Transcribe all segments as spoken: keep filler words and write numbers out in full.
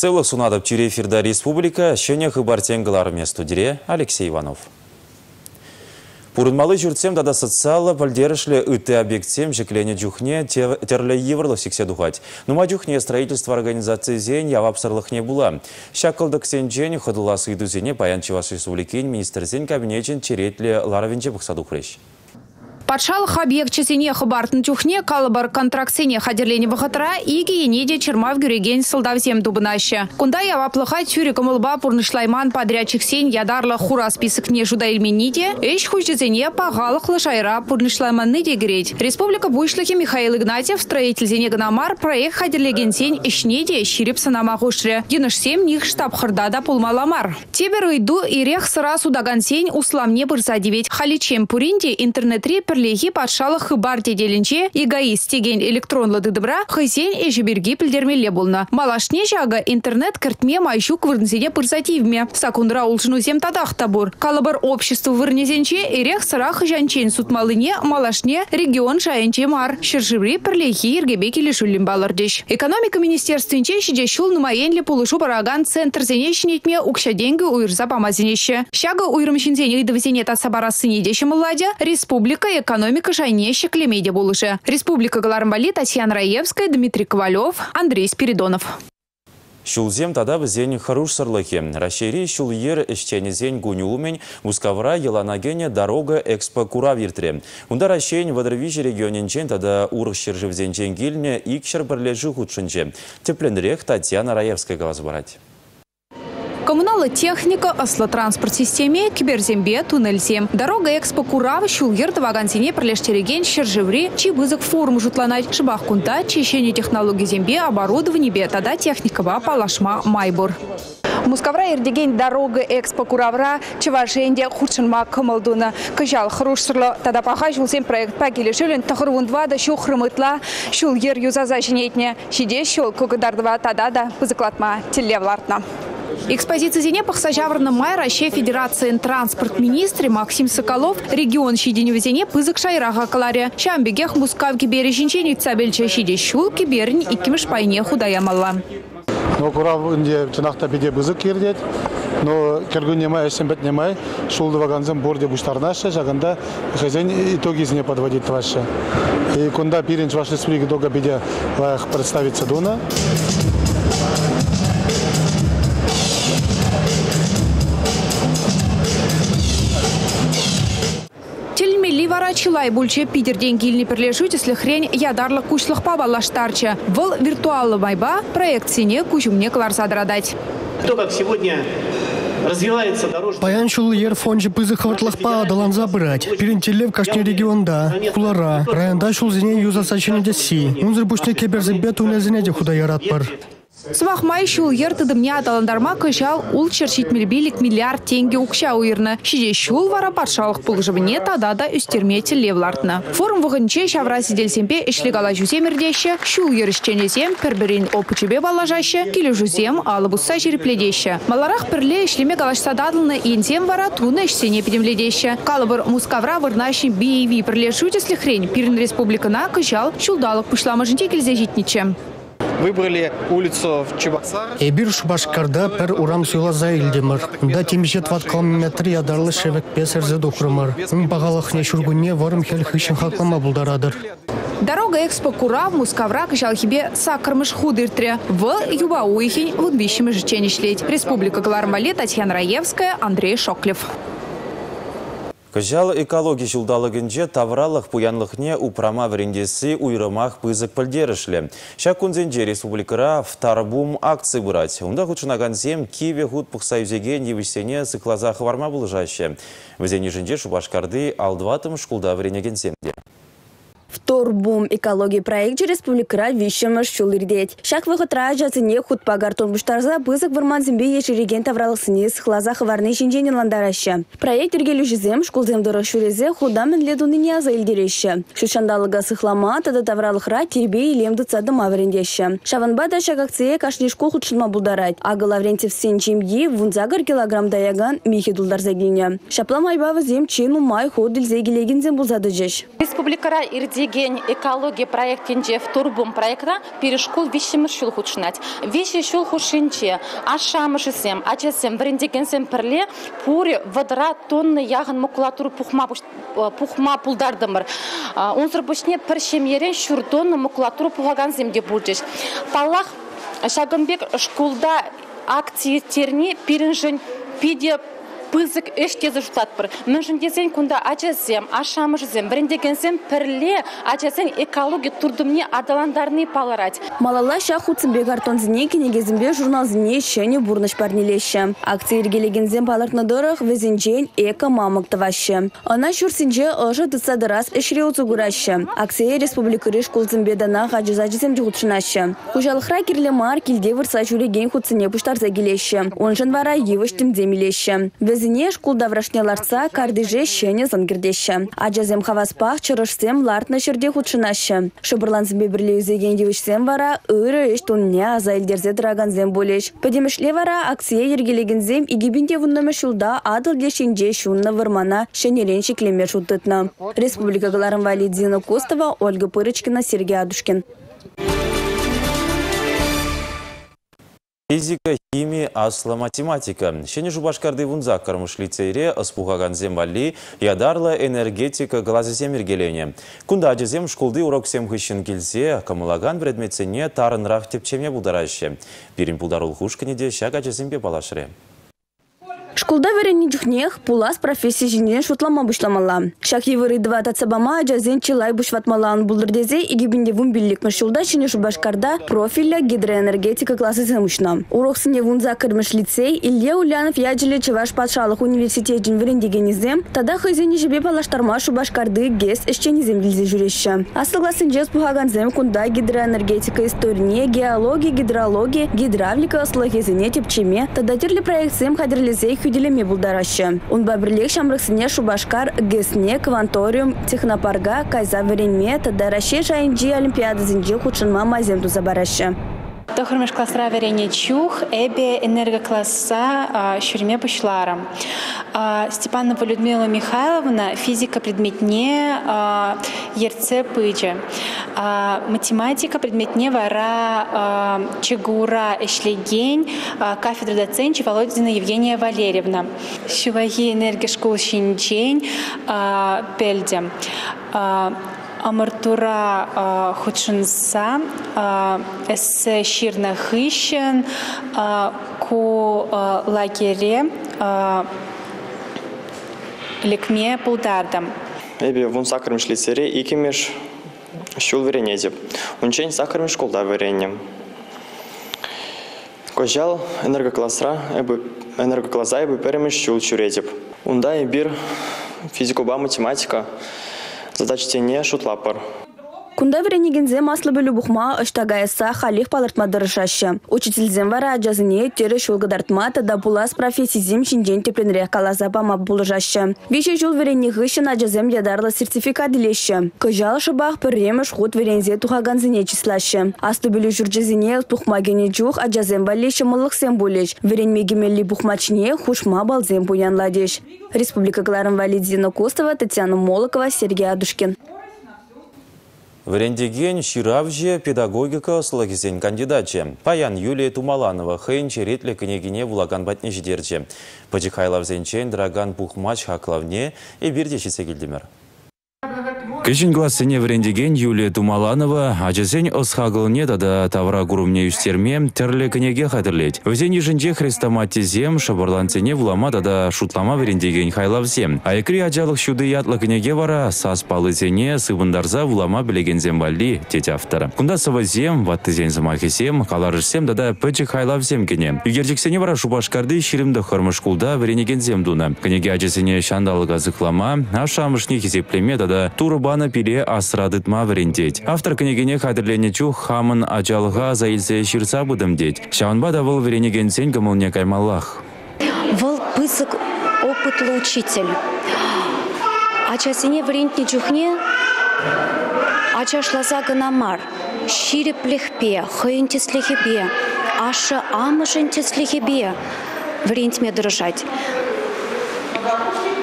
Селых сунадып тюре эфирда республика, шене хыбартенгаларме студире Алексей Иванов. Пурынмалы жүртсем дада социалы пальдерышле ыты объектсем жеклене дюхне терле еврлы сиксе духать. Нума дюхне строительство организации зень явапсарлых не была. Шакалдык сенджень ходыла сыйду зене паянчеваш республикин министр зень кабинечен черетле ларовенче бухсадухрыш. Патшалық объектчесене хабартын тюхне калыбар контракцене хадерлене вахатра иги енеде чермав гюреген солдавзем дубынаще. Кунда яваплыха тюре кымылба пурнышлайман подрядчик сень ядарлы хура список не жуда эльмениде, эш хужезене пағалық лышайра пурнышлайманны дегереть. Республика буйшлыхи Михаил Игнатьев строитель зене гнамар проект хадерлеген сень ишнеде ширип санама хушре. Еныш сем них штаб хырдада пулмаламар. Тебер уйду и рех сыра судаган сень усламне бырса девять. Халичем пуринде интернет-ри Лехи патшалық хыбар деделінче эгоист деген электронлы дыбра хызен ежеберге пілдермеле болна. Малашне жага интернет кіртме майшу квырнзене пырсативме. Сакундра улшыну зем тадақ табур. Калыбар общество вырнезенче эрех сырах жанчен сутмалыне малашне регион жайынче мар. Шыржыври пірлехи ергебеки лишуллин балардеш. Экономика министерственче шиде шул нумаенле пулышу бараган центр зенешнетме укшаденгі уйрза памазенеше. Шага уйрымшинзене идовзене тасабарасыне деші младя республика экономика жайнеще клемеде булыше. Республика Галармбали, Татьяна Раевская, Дмитрий Ковалев, Андрей Спиридонов. Шулзем тада бізен харуш сырлыхи. Рашери шулйер эшченезен гунюумен Мускавра еланагене дорога экспо кура виртре. Унда рашень вадрвижи регионенчен тада урх шержевзенчен гильне икшер бірлежі худшынче. Тепленрех Татьяна Раевская галазбарать. Коммунала техника, ослотранспорт системе, киберзембе, туннельзем. Дорога экспо Курав, Шулгер, Тавагансине, Пролештереген, Шержеври, Чибызык форум жутланать, Шибахкунта, Чещение технологий зембе, оборудование бе, тада техника ба, Палашма, Майбур. Мускавра ердеген дорога экспо Куравра, Чевашенде, Худшинма, Камалдуна, Кажал, Хрушсрло, тада паха, Шулзем проект пагили Шулин, Тахарвундва, да Шухрымытла, Шулгер юзазаченетне, Шиде, Шул, Кугадардва, тада, да, Пызыклатма, Телевлартна. Экспозиция зене пахсажаврна майра ще Федерации транспорт министр Максим Соколов регион щеденю зене пызык шайрага каларе. Шамбегех мускавки бережинчени цабельча щеде щулки бернь и кимш пайне худаямалла. Но курав инде чынакта биде пызык кирдет. Но кергун немай, эсембет немай, шулды ваганзам борде буштарнаша, жаганда хозяин итоги зне подводит ваша. И кунда пиринч вашей сприги дога биде лаях представиться дуна. Чилай бульче Питер деньгильни перлежуть, если хрень ядарлы кучлых побалаштарча. Вол виртуалы майба проект сине кучумне кларсадрадать. То, как сегодня развивается дорожный... Паян шулыр фонжи пызы хватлых далан забрать. Перентелев кашне регионда, кулара. Районда шулзине юзасачыны деси. Унзыр бушне кеберзебе тунезине де худа яратпар. Свахмай шулер тыдымне аталандарма кышал ул черчитмелбилик миллиард тенге укша уйрны. Шиде шул вара патшалық пулжыбыне тада да үстермете левлартны. Форум вғынче шавра сиделсемпе ишлегала жуземердеше, шул ерішченезем перберин опычебе балажаще, келі жузем алыбусса жерепледеше. Маларах перле ишлеме галашсададылны ензем вара туны ішсене педемледеше. Калыбыр Мускавра вырнащин биеви перлешуть, если хрень пирин республикана кышал шулдалық пышламажынте келзе житниче. Выбрали улицу в Чебоксарах. Эбир Шубашкарда пер урам суйла заилдемір. Да темешет ват километр ядарлы шевек песерзе духрымыр. Ун бағалық не шургуне варым хел хыщен хаклама булдарадыр. Дорога экспо Курав Мускавра кышалхибе сакрмыш худыртре. В юба уихень вудвищем жеченишлеть. Республика Галармбали, Татьяна Раевская, Андрей Шоклев. Кыжал экология жылдалыгынже тавралых пуянлыхне упрама врендесі уйрымах пызык пілдерішлі. Шакунзенже республикара втарбум акции бұрать. Унда худшынаган зем киве худ пұқсайузеген евішсене сыклаза хварма бұлжаще. Візені жынже Шубашкарды алдватым шкулда вренеген земде. Вторбум экология проекте республикара вишемаш шулырдеть. Шак выхотра жазыне худ пагартон буштарза бызык варман зембе ешереген тавралысыне схлаза хварны шинженен ландараща. Проект ергелю жезем шкулзем дыры шурезе худамен ледуныне аза илдереща. Шушандалыга сыхлама тада тавралыхра тербе и лемды цадыма врендеща. Шаванбада шак акция кашни школ худшынма булдарать. Ага Лаврентьев сен чемьи вунзагар килограмм заяган михи дулдар загиня. Шапла майба зем чену май ходиль зегилеген зем булзады жеш. Республикара ирдеген ген экология проектинже вторбум проекта перешкол вещемір шул худшнать. Вещи шул худшинче, ашамышысем, ачасем, врендегенсем перле, пури водора тонны ягын макулатуру пухма пухма пулдардымыр. Онсыр бушне першем ерен шур тонны макулатуру пухаганзем де бурдеш. Палах Шагынбек школда акции терни пиринжен пиде пызык эштезі жұтатпыр. Мүншін десен күнда ачасем, ашамышызем, біріндегенсем пірле ачасен экология турдымне адаландарны паларать. Малала шаху цымбек артонзіне кенегезімбе журналзіне шені бурныш парнелеші. Акция ергелегензем палартнадырық везенжен эко мамықтывашы. Она шурсенже ұжы дысадырас эшіре ұцугурашы. Акция республикары школзымбе дана ғажыз-ажызем жүгутшынашы. Хужалықра керлемар келде вырса жүреген құтсыне пұштарза келеші. Онжын вара евыш тімдемелеші. Зіне шкулда врашнеларца кардыже шене зангердеші. Аджазем хаваспах чырышсем лартна шерде худшынашы. Шыбырланзымбе бірле үзеген девішсем вара ұры еш тонне аза елдерзе дыраганзем болеш. Падемішле вара акция ергелегензем игибінде вұннымы шулда адыл дешенже шунны вырмана шенерен шеклеме шутытна. Республика Галарым Валидзина Костова, Ольга Пырычкина, Сергей Адушкин. Физика, химия, асла, математика. Шені жубашкарды вунза кармыш лицейре ыспуғаған зембали ядарла энергетика глазы земергелене. Кунда ажызем школды урок сем хыщын келсе, камылаган предметсене тарынрақ тепчеме бұдарашы. Бірін бұдарыл хушканеде шаг ажызембе балашыры. Школда верени жүхнех пулас профессия жинен шутлама бушламала. Шак евыры два тацабама ажазен чилай бушватмалан булдырдезе игибинде вун биллик мышулда шыне шубашкарда профиля гидроэнергетика классы zemушна. Уроксыне вунза кырмыш лицей Илья Улянов яджеле Чеваш патшалық университетин верендегенизем, тада хызени жебе палаштарма шубашкарды гес эшченизем билзе жүреші. Асылгласын жез пухаганзем кунда гидроэнергетика историне, геология, гидрология, гидравлика аслыгезине тепчеме, тада терлі проектсем хадерлезей хүделеме булдарашы. Унба бірлек шамрықсыне шубашкар гэсне, кванториум, технопарга, кайза веренме, тада раше жайынжи олимпиада зинжи худшынма мазем тузабарашы. Тохырмыш классра верене чух, эбе энергокласса шүрме пушларам. Степанова Людмила Михайловна физика предметне ерце пыджи. Математика предметне вара чегура эшлеген кафедра доценчи Володина Евгения Валерьевна. Шуваги энергошкол шинчень пельдем. Амартура худшинса, эссе ширна хыщен, ку лагере, лекме пулдардам. Эбе вон сакармыш лицере икимеш шул веренезеп. Унчень сакармыш школда веренем. Кожал энергоклассра, эбе энергокласса эбе перемеш шул чурезеп. Унда и бир физикоба математика. Задача тене шутлапар. Кунда веренегензе маслы бөлі бұқма ұштағайса халих палыртма дырышашы. Учительзем вара ажазыне тері шулғыдартма тада булас профессизем шинжен тепленірек қалаза бама бұлжашы. Веше жыл веренегішін ажазем ядарлы сертификат дилеші. Кыжал шыбақ пірреміш худ верензе тухаганзыне числашы. Асты бөлі жүржезіне бұқма гене жух ажазем валеші мылықсен болеш. Веренмегемелі бұқмачне хушма балзем буянладеш. Республика Галарым Валидзина Костова, Татьяна Молокова, Сергей Адушкин. Врендеген Ширавже педагогика слагизен кандидатче. Паян Юлия Тумаланова хейн черетле княгине вулаган батне жидерче. Паджихайлав зенчен драган пухмач хаклавне и бирдеши сегилдимер. Кешін классыне врендеген Юлия Тумаланова ажызен осхагылне тада тавра гурумне үстерме терле кнеге хадырлет. Өзен ежінде хрестоматизем шабарланцене вулама тада шутлама врендеген хайлавзем. Айкри ажалық шуды ятлы кнеге вара сас палызене сывындарза вулама білегензем балли тет автора. Кунда сывызем, ваттызен замахисем, каларышсем тада пөчік хайлавзем кене. Югерджексене вара шубашкарды ширимді хырмышкулда врендегензем дуна. Кнеге ажызене шандалыға зықлама, ашамышне хизеплеме тада турба Бана пиле асрадытма врендеть. Автор княгине хадырленечу хамын ажалға заилсе ширса будым деть. Шаунба да выл вренегенсен гамылне каймаллах. Выл пысык опытлы учитель. Ачасыне врентне чухне, ачашлаза гынамар, шире плехпе, хыйынтеслехебе, ашы амышынтеслехебе врентме дрожать.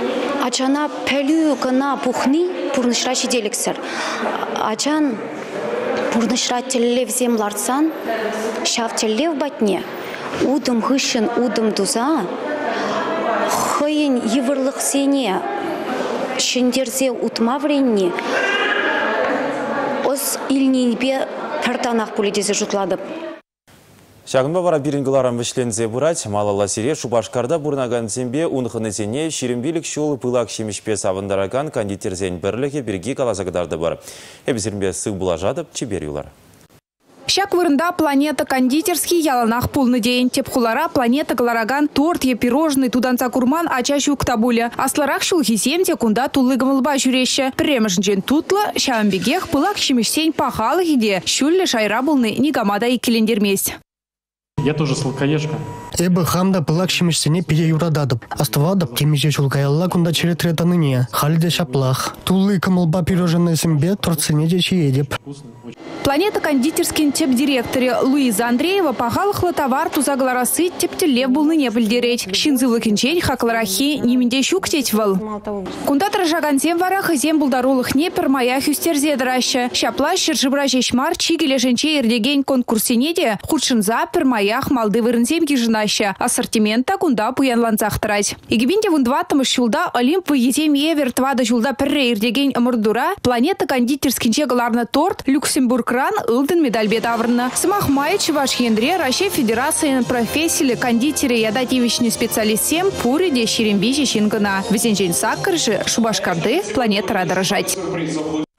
Ачана пелю кана пухни пурнышрачи делексер. Ачан пурнышра теллев земларсан, шав теллев батне. Удым хышын, удым дуза. Хыйын еврлых сене, шендерзе утма вренни. Оз илнинбе пертанах пуледезе жутладып. Шагынба бара бирингіларам вишлензе бұрать, малала сире Шубашкарда бұрнаган зембе унхынызене ширимбилік шулы пылак шемішпе савындараган кондитерзен бірлігі бірге калазагдарды бар. Эбізірмбе сыг бұлажадып, чебер юлар. Шак вырында планета кондитерский яланах полный день. Тепхулара планета галараган торт е пирожный туданца курман ачащу ктабуля. Асларах шулхисем кунда тулыгамылба жүрещі. Премжінжен тутла шамбегех пылак шемішсен пахалы хиде. Шуллі шайра болны нигамада и келендермес. Я тоже сладкоежка. Эбі хамда пылак шемішсене пиде юрададып. Астывадып темеже чулкаялла кунда черетретаныне. Халиде шаплах. Тулы камылба пироженный сембе торцене дечи едеп. Планета кондитерский теп директоре Луиза Андреева пахалхла товар тузагларасы тептелев был не бельдереть. Шинзылы кинчень хакларахи немінде щуктеть вал. Кунда тражаган зем варах зем булдарулых не пермая хюстерзе драща. Шапла шержибра жешмар чигеле женче ирдеген конкурсенеде худшинза пермаях малды вырынзем гижинаща. Ассортимента кунда пуянланцах трать. Игибинде вундватым шулда Олимп везем евер твада шулда перре ирдеген амурдура. Планета кондитерский чегаларна торт Люксембург кран ылдын медаль бет аврна. Самах май чуваш хендре Россия Федерации профессии кондитеры ядативичный специалист сем пури де ширимбижи шингана. Везенжень саккаржи Шубашкарды планета радарожать.